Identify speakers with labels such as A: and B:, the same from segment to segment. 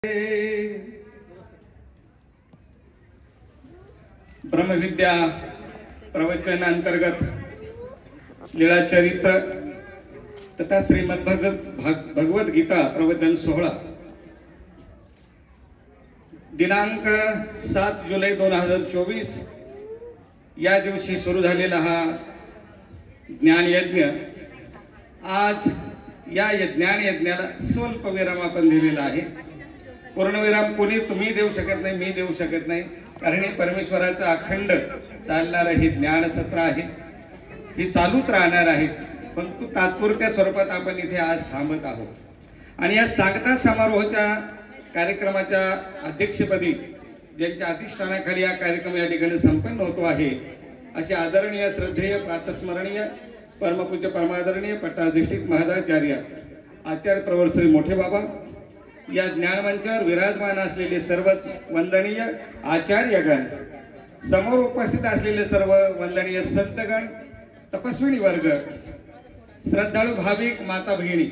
A: ब्रह्मविद्या प्रवचन अंतर्गत लीला चरित्र तथा श्रीमद भगवद गीता प्रवचन सोहळा दिनांक 7 जुलै 2024 या दिवशी सुरू झालेला हा ज्ञान यज्ञ आज या ज्ञान यज्ञाला स्वल्प विराम आपण दिलेला आहे। पूर्णविराम कोणी तुम्ही देऊ शकत नाही, मी देऊ शकत नाही, कारण हे परमेश्वराचं अखंड चालणारं हे ज्ञान सत्र आहे, हे चालूच राहणार आहे। परंतु तात्पुरत्या स्वरूपात आपण इथे आज थांबत आहोत। आणि या सांगता समारोहाच्या कार्यक्रमाच्या अध्यक्षपदी ज्यांच्या अधिष्ठानाखाली हा कार्यक्रम या ठिकाणी संपन्न होतो आहे असे आदरणीय श्रद्धेय प्रातस्मरणीय परमपूज्य परमादरणीय पट्टाधिष्ठित महादाचार्य आचार्य प्रवर श्री मोठे बाबा, या ज्ञानमंचावर विराजमान असलेले सर्व वंदनीय आचार्यगण, समोर उपस्थित असलेले सर्व वंदनीय संतगण, तपस्विनी वर्ग, श्रद्धाळू भाविक माता भगिनी,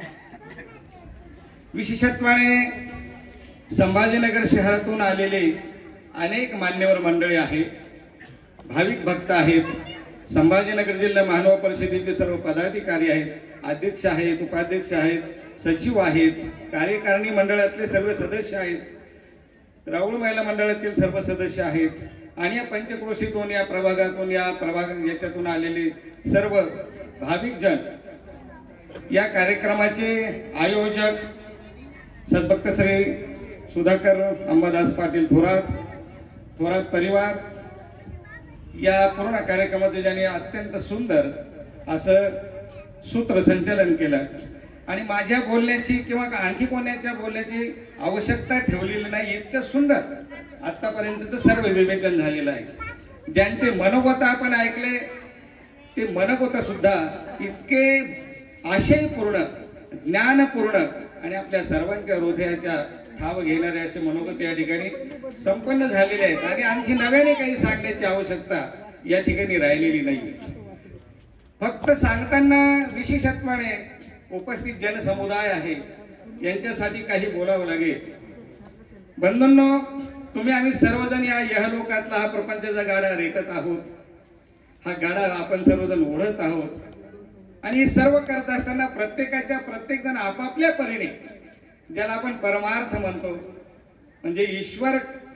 A: विशेषत्वाने संभाजीनगर शहरातून आलेले अनेक मान्यवर मंडळी आहेत, भाविक भक्त आहेत, संभाजीनगर जिल्हा महानव परिषदेचे सर्व पदाधिकारी आहेत, अध्यक्ष आहेत, उपाध्यक्ष आहेत, सचिव आहेत, कार्यकारिणी मंडळातले सर्व सदस्य आहेत, राहुल महिला मंडळातील सर्व सदस्य आहेत आणि या पंचक्रोशीतून या प्रभागातून याच्यातून आलेले सर्व भाविक जन, या कार्यक्रमाचे आयोजक सद्भक्त श्री सुधाकर अंबादास पाटील थोरात परिवार, या पूर्ण कार्यक्रमाचे ज्यांनी अत्यंत सुंदर असं सूत्रसंचालन केलं आणि माझ्या बोलण्याची किंवा आणखी कोणाच्या बोलण्याची आवश्यकता ठेवलेली नाही, इतकं सुंदर आतापर्यंतचं सर्व विवेचन झालेलं आहे। ज्यांचे मनोगत आपण ऐकले ते मनोगत सुद्धा इतके आशयपूर्ण, ज्ञानपूर्ण आणि आपल्या सर्वांच्या हृदयाच्या ठाव घेणारे असे मनोगत या ठिकाणी संपन्न झालेले आहेत आणि आणखी नव्याने काही सांगण्याची आवश्यकता या ठिकाणी राहिलेली नाही। फक्त सांगताना विशेषत्वाने उपस्थित जनसमुदाय आहे यांच्यासाठी काही बोलावं लागेल। बंधूंनो, तुम्ही आम्ही सर्वजण या यहलोकातला हा प्रपंचाचा गाडा रेटत आहोत, हा गाडा आपण सर्वजण ओढत आहोत आणि हे सर्व करत असताना प्रत्येक जण आपापल्या परीने, ज्याला आपण परमार्थ म्हणतो, म्हणजे ईश्वर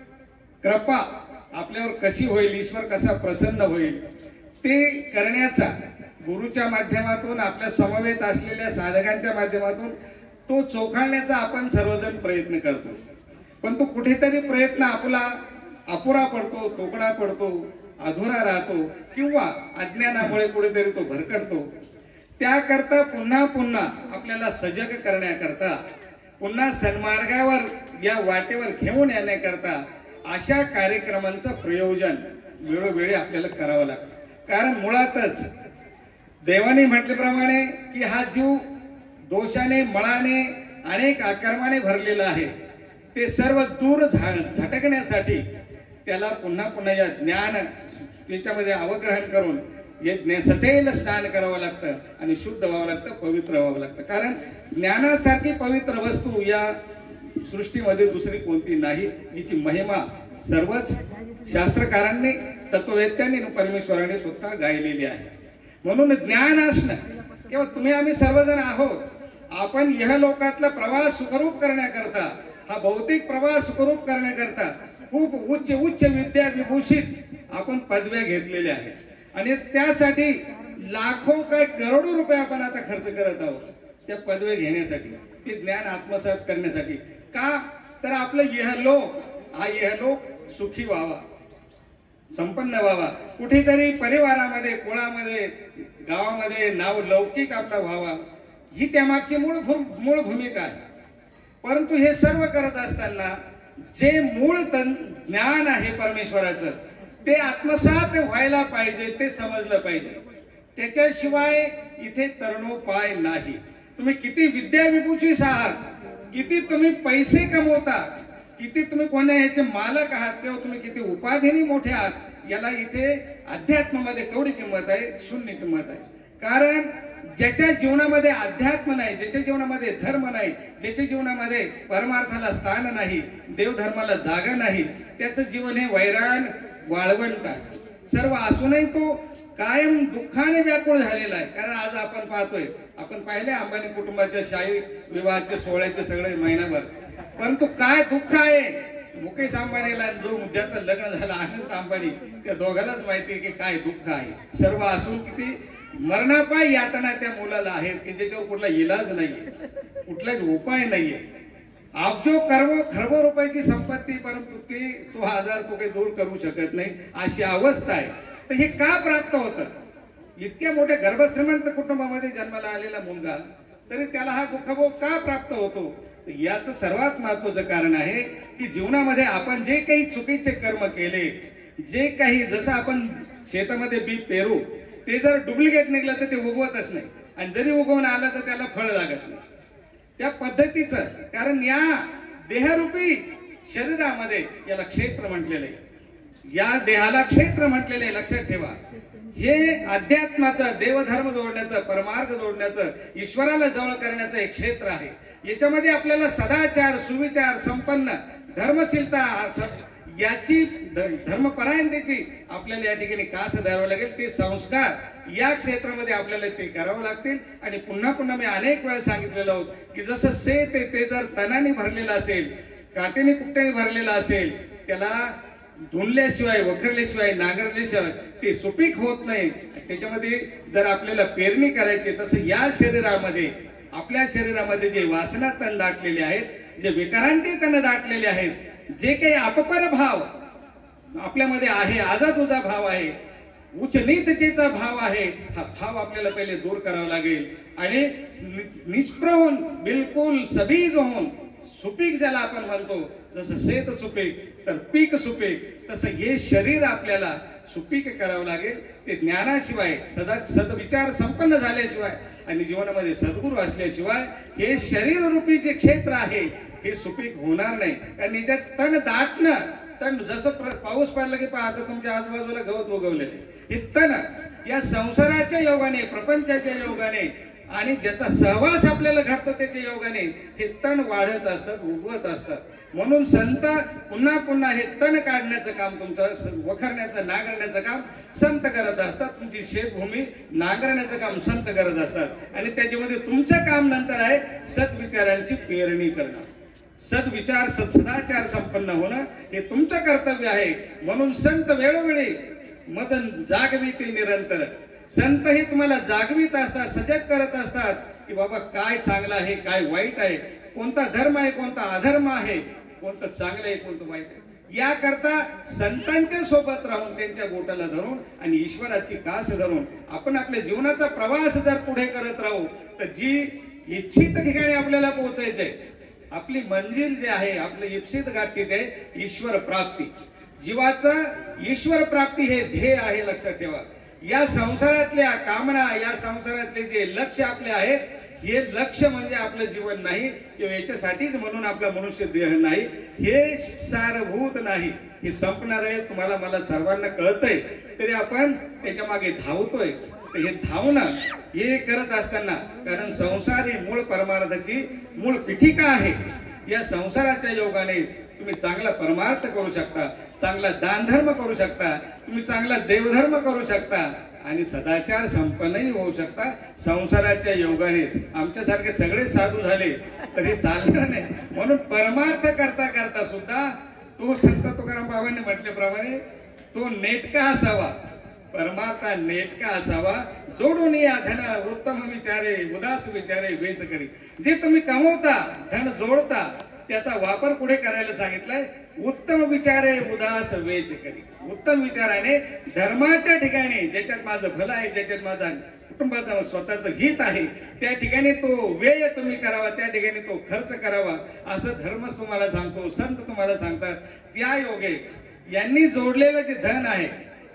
A: कृपा आपल्यावर कशी होईल, ईश्वर कसा प्रसन्न होईल ते करण्याचा, गुरुच्या माध्यमातून, आपल्या समवेत असलेल्या साधकांच्या माध्यमातून तो चोखाळण्याचा आपण सर्वजण प्रयत्न करतो। पण तो कुठेतरी प्रयत्न आपला अपुरा पडतो, तोकडा पडतो, अधुरा राहतो किंवा अज्ञानामुळे कुठेतरी तो भरकटतो। त्याकरता पुन्हा पुन्हा आपल्याला सजग करण्याकरता, पुन्हा सन्मार्गावर या वाटेवर घेऊन येण्याकरता अशा कार्यक्रमांचं प्रयोजन वेळोवेळी आपल्याला करावं लागतं। कारण मुळातच देवाने म्हटल्याप्रमाणे की हा जीव दोषाने, मळाने, अनेक आकर्माने भरलेला आहे, ते सर्व दूर झटकण्यासाठी त्याला पुन्हा पुन्हा या ज्ञान याच्यामध्ये अवग्रहण करून सचैल स्नान करावं लागतं आणि शुद्ध व्हावं लागतं, पवित्र व्हावं लागतं। कारण ज्ञानासारखी पवित्र वस्तू या सृष्टीमध्ये दुसरी कोणती नाही, जिची महिमा सर्वच शास्त्रकारांनी, तत्ववेत्यांनी, परमेश्वराने स्वतः गायलेली आहे। म्हणून ज्ञान असणं किंवा तुम्ही आम्ही सर्वजण आहोत, आपण यह लोकातला प्रवास सुखरूप करण्याकरता, हा भौतिक प्रवास सुखरूप करण्याकरता खूप उच्च विद्या विभूषित आपण पदव्या घेतलेल्या आहेत आणि त्यासाठी लाखो काय करोडो रुपये आपण आता खर्च करत आहोत त्या पदव्या घेण्यासाठी, ते ज्ञान आत्मसात करण्यासाठी। का तर आपलं यहलोक सुखी व्हावा, संपन्न व्हावा, कुठेतरी परिवारामध्ये, कुळामध्ये, गावामध्ये नाव लौकिक आपला व्हावा, ही त्यामागची मूळ भूमिका आहे। परंतु हे सर्व करत असताना जे मूळ ज्ञान आहे परमेश्वराचं, ते आत्मसात व्हायला पाहिजे, ते समजलं पाहिजे। त्याच्याशिवाय इथे तरणोपाय नाही। तुम्ही किती विद्या विभूषित आहात, किती तुम्ही पैसे कमवता, किती तुम्ही कोण्या याचे मालक आहात, तेव्हा तुम्ही किती उपाधीने मोठे आहात, याला इथे अध्यात्मामध्ये केवढी किंमत आहे? शून्य किंमत आहे। कारण ज्याच्या जीवनामध्ये अध्यात्म नाही, ज्याच्या जीवनामध्ये धर्म नाही, ज्याच्या जीवनामध्ये परमार्थाला स्थान नाही, देवधर्माला जागा नाही, त्याचं जीवन हे वैराण वाळवंट आहे. सर्व असूनही तो कायम दुःखाने व्याकुळ झालेला आहे. कारण आज आपण पाहतोय, आपण पाहिले अंबानी कुटुंबाच्या शाही विवाहाचे सोहळ्याचे सगळे महिनाभर, परंतु काय दुःख आहे मुकेश अंबानीला जो ज्याचं लग्न झालं अनंत अंबानी, त्या दोघांनाच माहिती की काय दुःख आहे. सर्व असून किती मरणापायी यातना त्या मुलाला आहेत की ज्याच्यावर कुठला इलाज नाहीये, कुठलाच उपाय नाहीये. अब्जो खरबो रुपयाची संपत्ती, परंतु तो आजार तो काही दूर करू शकत नाही, अशी अवस्था आहे. तर हे का प्राप्त होतं? इतक्या मोठ्या गर्भश्रीमंत कुटुंबामध्ये जन्माला आलेला मुलगा तरी त्याला हा दुःखभोग का प्राप्त होतो? याचं सर्वात महत्वाचं कारण आहे की जीवनामध्ये आपण जे काही चुकीचे कर्म केले, जे काही जसं आपण शेतामध्ये बी पेरू, ते जर डुप्लिकेट निघलं तर ते उगवतच नाही, आणि जरी उगवून आलं तर त्याला फळ लागत नाही. त्या पद्धतीचं, कारण या देहरूपी शरीरामध्ये याला क्षेत्र म्हटलेलं आहे, या देहाला क्षेत्र म्हटलेलं आहे. लक्षात ठेवा, हे अध्यात्माचं, देवधर्म जोडण्याचं, परमार्थ जोडण्याचं, ईश्वराला जवळ करण्याचं एक क्षेत्र आहे. याच्यामध्ये आपल्याला सदाचार, सुविचार, संपन्न धर्मशीलता, याची धर्मपरायणतेची आपल्याला या ठिकाणी कास धरावं लागेल. ते संस्कार या क्षेत्रामध्ये आपल्याला ते करावं लागतील. आणि पुन्हा पुन्हा मी अनेक वेळा सांगितलेलं आहोत की जसं शेत आहे ते जर तणाने भरलेलं असेल, काटेने कुट्ट्याने भरलेलं असेल, त्याला धुणल्याशिवाय, वखरल्याशिवाय, नांगरल्याशिवाय ते सुपीक होत नाही. त्याच्यामध्ये जर आपल्याला पेरणी करायची, तसं या शरीरामध्ये, आपल्या शरीरामध्ये जे वासना तण दाटलेले आहेत, जे विकारांचे तण दाटलेले आहेत, जे काही अपपर भाव आपल्यामध्ये आहे, आजादुजा भाव आहे, उच्च नीचतेचा भाव आहे, हा भाव आपल्याला पहिले दूर करावा लागेल. आणि निष्प्र होऊन, बिलकुल सबीज होऊन, सुपीक ज्याला आपण म्हणतो, जसं शेत सुपीक तर पीक सुपीक, तसं हे शरीर आपल्याला सुपीक करावं लागेल. ते ज्ञानाशिवाय, सदविचार संपन्न झाल्याशिवाय आणि जीवनामध्ये सद्गुरू असल्याशिवाय हे शरीर रूपी जे क्षेत्र आहे हे सुपीक होणार नाही. कारण याच्यात तण दाटणं, तण जसं पाऊस पडला की पाहता तुमच्या आजूबाजूला गवत उगवलेले, हे तण या संसाराच्या योगाने, प्रपंचाच्या योगाने आणि ज्याचा सहवास आपल्याला घडतो त्याच्या योगाने हे तण वाढत असतात, उगवत असतात. म्हणून संत पुन्हा पुन्हा हे तण काढण्याचं काम, तुमचं वखरण्याचं, नांगरण्याचं काम संत करत असतात. तुमची शेतभूमी नांगरण्याचं काम संत करत असतात. आणि त्याच्यामध्ये तुमचं काम नंतर आहे सद्विचारांची पेरणी करणं, सद्विचार, सदाचार संपन्न होणं हे तुमचं कर्तव्य आहे. म्हणून संत वेळोवेळी मदन जागविते निरंतर, संत हे तुम्हाला जागवित असतात, सजग करत असतात की बाबा काय चांगलं आहे, काय वाईट आहे, कोणता धर्म आहे, कोणता अधर्म आहे, कोणतं चांगलं आहे, कोणतं वाईट आहे. याकरता संतांच्या सोबत राहून, त्यांच्या बोटाला धरून आणि ईश्वराची कास धरून आपण आपल्या जीवनाचा प्रवास जर पुढे करत राहू तर जी इच्छित ठिकाणी आपल्याला पोहोचायचंय, आपली मंजिल जे आहे, आपलं इप्सित गाठी ते ईश्वर प्राप्ती. जीवाचं ईश्वर प्राप्ती हे ध्येय आहे. लक्षात ठेवा, या संसारातल्या कामना, या संसारातले जे लक्ष्य आपले आहेत, हे लक्ष्य म्हणजे आपलं जीवन नाही किंवा याच्यासाठीच म्हणून आपला मनुष्य देह नाही, हे सारभूत नाही, हे संपणार आहे. तुम्हाला मला सर्वांना कळतंय, तरी आपण त्याच्या मागे धावतोय. तर हे धावणं हे करत असताना, कारण संसार ही मूळ परमार्थाची मूळ पीठिका आहे. या संसाराच्या योगानेच तुम्ही चांगला परमार्थ करू शकता, चांगला दानधर्म करू शकता, तुम्ही चांगला देवधर्म करू शकता आणि सदाचार संपन्नही होऊ शकता संसाराच्या योगानेच. आमच्यासारखे सगळे साधू झाले तरी चालणार नाही. म्हणून परमार्थ करता करता सुद्धा तो संत तुकाराम बाबांनी म्हटल्याप्रमाणे तो नेटका असावा, परमार्थ नेटका असावा. जोडून या धन उत्तम विचारे, उदास विचारे वेच करी. जे तुम्ही कमवता, धन जोडता, त्याचा वापर पुढे करायला सांगितलंय. उत्तम विचारे उदास वेच करी. उत्तम विचाराने धर्माच्या ठिकाणी, ज्याच्यात माझं भलं आहे, ज्याच्यात माझा कुटुंबाचं स्वतःचं हित आहे, त्या ठिकाणी तो व्यय तुम्ही करावा, त्या ठिकाणी तो खर्च करावा, असं धर्मच तुम्हाला सांगतो, संत तुम्हाला सांगतात. त्या योगे यांनी जोडलेलं जे धन आहे,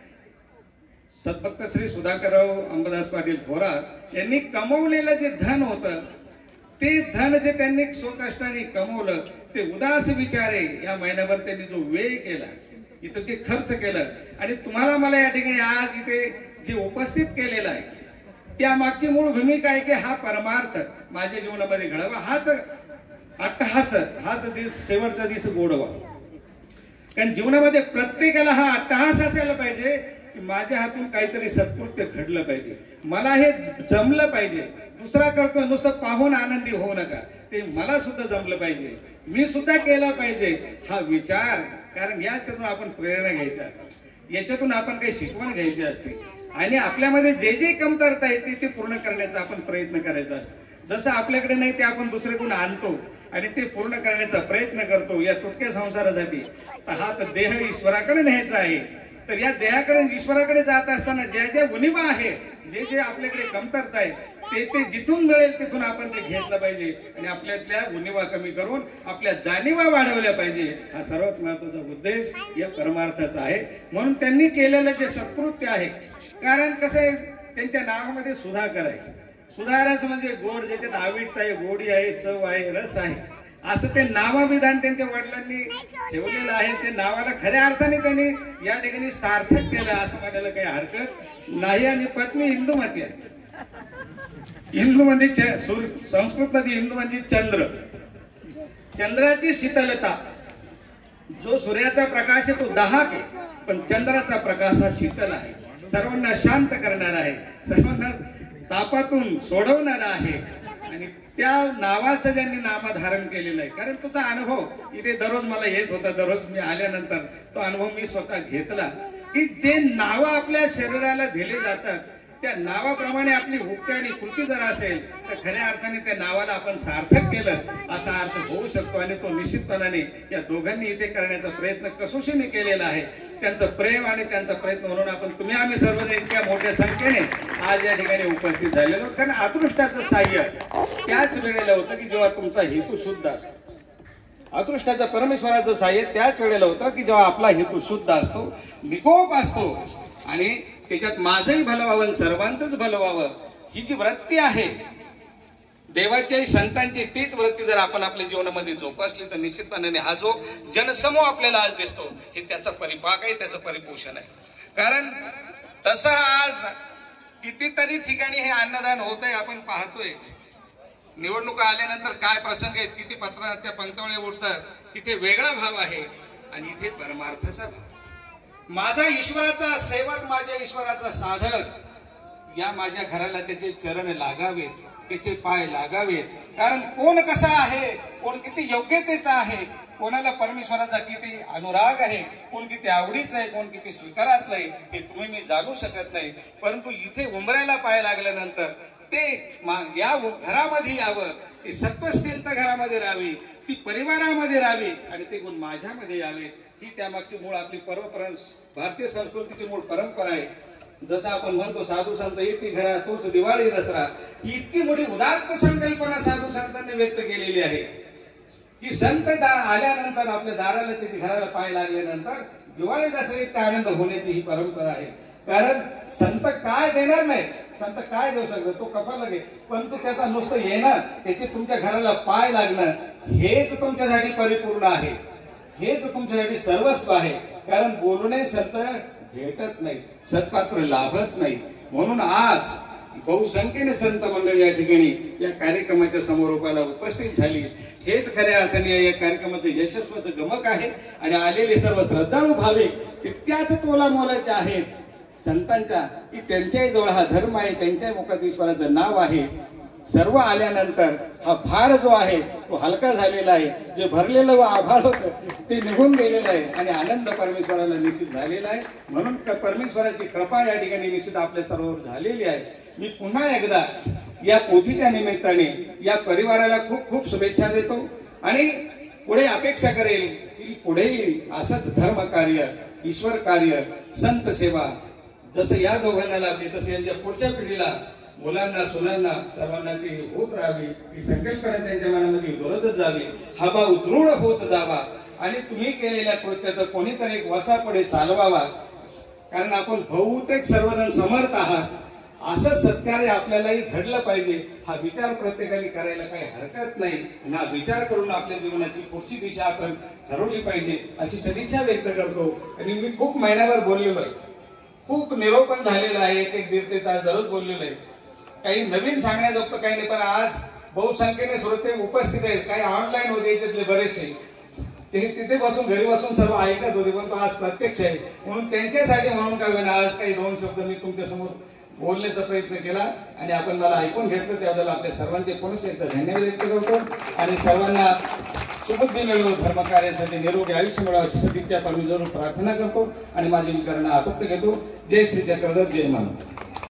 A: सद्भक्त श्री सुधाकरराव अंबादास पाटील थोरात यांनी कमवलेलं जे धन होतं, ते धन जे त्यांनी स्वकष्टाने कमवलं, ते उदास विचारे या महिन्याभर त्यांनी जो व्यय केला, इथं जे खर्च केलं, आणि तुम्हाला मला या ठिकाणी आज इथे जे उपस्थित केलेलं आहे, त्या मागची मूळ भूमिका आहे की हा परमार्थ माझ्या जीवनामध्ये घडावा, हाच अट्टहास, हाच शेवटचा दिवस गोडवा. कारण जीवनामध्ये प्रत्येकाला हा अट्टहास असायला पाहिजे की माझ्या हातून काहीतरी सत्कृत्य घडलं पाहिजे, मला हे जमलं पाहिजे. दुसरा करतो नुसतं पाहून आनंदी होऊ नका, ते मला सुद्धा जमलं पाहिजे, मी सुद्धा केलं पाहिजे, हा विचार. कारण याच्यातून आपण प्रेरणा घ्यायची असते, याच्यातून आपण काही शिकवण घ्यायची असते आणि आपल्यामध्ये जे जे कमतरता आहे ते पूर्ण करण्याचा आपण प्रयत्न करायचा असतो. जसं आपल्याकडे नाही ते आपण दुसऱ्याकडून आणतो आणि ते पूर्ण करण्याचा प्रयत्न करतो. या तुटक्या संसारासाठी हा तर देह ईश्वराकडे न्यायचा आहे. तर या देहाकडे ईश्वराकडे जात असताना ज्या ज्या उणिवा आहे, जे जे आपल्याकडे कमतरता आहे, ते जिथून मिळेल तिथून आपण ते घेतलं पाहिजे आणि आपल्यातल्या उणिवा कमी करून आपल्या जाणीवा वाढवल्या पाहिजे. हा सर्वात महत्वाचा उद्देश या परमार्थाचा आहे. म्हणून त्यांनी केलेलं जे सत्कृत्य आहे, कारण कसं आहे त्यांच्या नावामध्ये सुधाकर आहे. सुधारस म्हणजे गोड, ज्याच्यात आविष्ट आहे, गोडी आहे, चव आहे, रस आहे, असं ते नामविधान त्यांच्या वडिलांनी ठेवलेलं आहे. ते नावाला खऱ्या अर्थाने त्यांनी या ठिकाणी सार्थक केलं असं म्हणायला काही हरकत नाही. आणि पत्नी हिंदूमती आहे. हिंदू म्हणजे संस्कृत मध्ये हिंदू म्हणजे चंद्र, चंद्राची शीतलता. जो सूर्याचा प्रकाश आहे तो दाहक आहे, पण चंद्राचा प्रकाश हा शीतल आहे, सर्वांना शांत करणारा आहे, सर्वांना तापातून सोडवणारा आहे. आणि त्या नावाचं ज्यांनी नामधारण केलेलं आहे, कारण तुझा अनुभव इथे दररोज मला येत होता, दररोज मी आल्यानंतर तो अनुभव मी स्वतः घेतला की जे नाव आपल्या शरीराला दिले जातात त्या नावाप्रमाणे आपली भूक आणि कृती जर असेल तर खऱ्या अर्थाने त्या नावाला आपण सार्थक केलं असा अर्थ होऊ शकतो. आणि तो निश्चितपणाने या दोघांनी इथे करण्याचा प्रयत्न कसोशीने केलेला आहे. त्यांचं प्रेम आणि त्यांचा प्रयत्न म्हणून आपण तुम्ही आम्ही सर्वजण इतक्या मोठ्या संख्येने आज या ठिकाणी उपस्थित झालेलो. कारण अदृष्टाचं साह्य त्याच वेळेला होतं की जेव्हा तुमचा हेतू शुद्ध असतो. अदृष्टाचं परमेश्वराचं साह्य त्याच वेळेला होतं की जेव्हा आपला हेतू शुद्ध असतो, निकोप असतो आणि त्याच्यात माझंही भलं व्हावं, सर्वांचंच भलं व्हावं, ही जी वृत्ती आहे देवाची संतांची, तीच वृत्ती जर आपण आपल्या जीवनामध्ये जोपासली तर निश्चितपणाने हा जो जनसमूह आपल्याला आज दिसतो हे त्याचा परिपाक आहे, त्याचं परिपोषण आहे. कारण तसं आज कितीतरी ठिकाणी हे अन्नदान होत आहे, आपण पाहतोय. निवडणुका आल्यानंतर काय प्रसंग आहेत, किती त्या पंक्तवळे उठतात, तिथे वेगळा भाव आहे आणि इथे परमार्थाचा भाव. माझा ईश्वराचा सेवक, माझ्या ईश्वराचा साधक, या माझ्या घराला त्याचे चरण लागावेत, त्याचे पाय लागावेत. कारण कोण कसा आहे, कोण किती योग्यतेचा आहे, कोणाला परमेश्वराचा किती अनुराग आहे, कोण किती आवडीचं आहे, कोण किती स्वीकारातलं आहे, हे तुम्ही मी जाणू शकत नाही. परंतु इथे उंबऱ्याला पाय लागल्यानंतर ते या घरामध्ये यावं, ते सत्वस्थिरता घरामध्ये राहावी, ती परिवारामध्ये राहावी आणि ते गुण माझ्यामध्ये यावे. ही त्यामागची मूळ आपली भारतीय संस्कृतीची मूळ परंपरा आहे. जसं आपण म्हणतो साधू संत येते घरा तोच दिवाळी दसरा, ही इतकी मोठी उदात्त संकल्पना साधू संतांनी व्यक्त केलेली आहे की संत आल्यानंतर आपल्या दाराला त्याच्या घराला पाय लागल्यानंतर दिवाळी दसरा इतका आनंद होण्याची ही परंपरा आहे. कारण संत काय देणार नाही, संत काय देऊ शकतो, तो कपाळ लागे, परंतु त्याचा नुसतं येणं, त्याचे तुमच्या घराला पाय लागणं हेच तुमच्यासाठी परिपूर्ण आहे, हेच तुमच्यासाठी सर्वस्व आहे. कारण बोलूने संत भेटत नाही, सत्पात्र लाभत नाही. म्हणून आज बहुसंख्येने संत मंडळी या ठिकाणी या कार्यक्रमाच्या समारोपाला उपस्थित झाली. हेच खऱ्या अर्थाने या कार्यक्रमाचं यशस्वाचं गमक आहे. आणि आलेले सर्व श्रद्धाळू भाविक त्याच तोला मोलाचे आहेत संतांच्या, की त्यांच्याही जवळ हा धर्म आहे, त्यांच्याही मुखात ईश्वराचं नाव आहे. सर्व आल्यानंतर हा भार जो आहे तो हलका झालेला आहे, जे भरलेलं आभाळ होतं ते निघून गेलेलं आहे आणि आनंद परमेश्वराला निश्चित झालेला आहे. म्हणून परमेश्वराची कृपा या ठिकाणी निश्चित आपल्या सर्वांवर झालेली आहे. मी पुन्हा एकदा या पोथीच्या निमित्ताने या परिवाराला खूप खूप शुभेच्छा देतो आणि पुढे अपेक्षा करेल की पुढेही असंच धर्म कार्य, ईश्वर कार्य, संत सेवा जसं या दोघांना लाभली तसं यांच्या पुढच्या पिढीला, मुलांना, सुनांना, सर्वांना ती होत राहावी, ही संकल्पना त्यांच्या मनामध्ये दररोज जावी, हा भाव दृढ होत जावा आणि तुम्ही केलेल्या कृत्याचं कोणीतरी एक वसा पुढे चालवावा. कारण आपण बहुतेक सर्वजण समर्थ आहात, असं सत्कार्य आपल्यालाही घडलं पाहिजे. हा विचार प्रत्येकाने करायला काही हरकत नाही. हा विचार करून आपल्या जीवनाची पुढची दिशा आपण ठरवली पाहिजे अशी सदिच्छा व्यक्त करतो. आणि मी खूप महिन्याभर बोललेलो आहे, खूप निरोपण झालेलं आहे, एक 1-1.5 तास दररोज बोललेलो आहे. काही नवीन सांगण्याजोगतं काही नाही, पण आज बहुसंख्येने श्रोते उपस्थित आहेत, काही ऑनलाईन होते त्यातले बरेचसे, ते तिथे बसून घरी बसून सर्व ऐकत होते, पण तो आज प्रत्यक्ष आहे. म्हणून त्यांच्यासाठी म्हणून काय होईना आज काही दोन शब्द मी तुमच्या समोर बोलण्याचा प्रयत्न केला आणि आपण मला ऐकून घेतलं, त्याबद्दल आपल्या सर्वांचे पुनश्च एकदा धन्यवाद व्यक्त करतो आणि सर्वांना सुबुद्धी मिळवून धर्मकार्यासाठी निरोगी आयुष्य मिळावं अशी सदिच्छा परमेश्वराला प्रार्थना करतो आणि माझ्या विचारांना आटोपत घेतो. जय श्री चक्रधर, जय मानव.